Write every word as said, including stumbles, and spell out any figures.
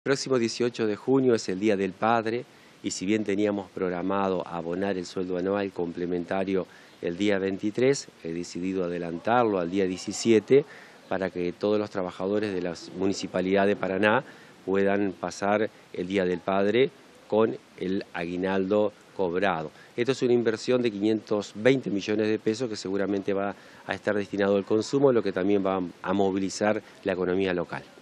El próximo dieciocho de junio es el Día del Padre y si bien teníamos programado abonar el sueldo anual complementario el día veintitrés, he decidido adelantarlo al día diecisiete para que todos los trabajadores de la Municipalidad de Paraná puedan pasar el Día del Padre con el aguinaldo cobrado. Esto es una inversión de quinientos veinte millones de pesos que seguramente va a estar destinado al consumo, lo que también va a movilizar la economía local.